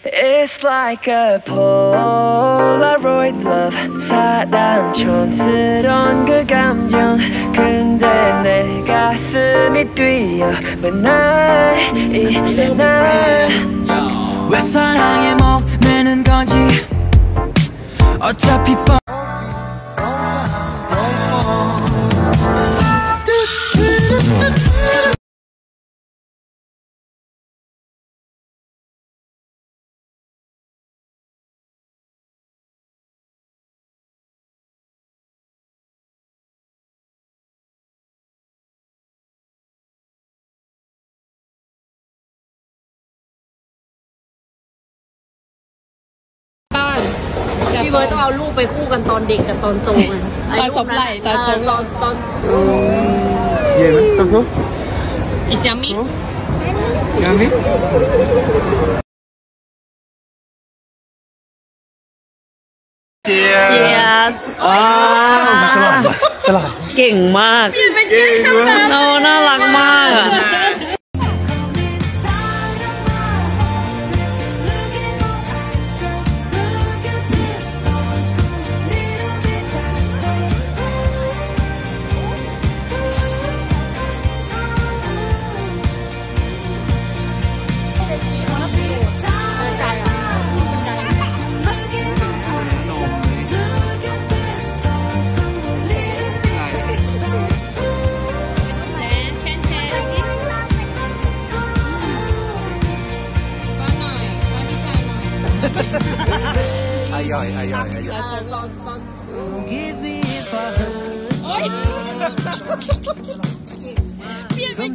It's like a Polaroid love 사랑촌스러운 그 감정 근데 내 가슴이 뛰어 when I 일어나 왜 사랑에 목매는 건지 어차피 พี่เบิร์ดต้องเอารูปไปคู่กันตอนเด็กกับตอนโตกันตอนสบไหล่ตอนเย็นไหมสักครู่อิจามิยามิเชียร์ฉลาดเก่งมากน่ารักมากอ่ะย่อยโอ๊ยเปลี่ยนไป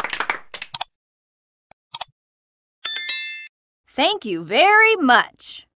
Thank you very much.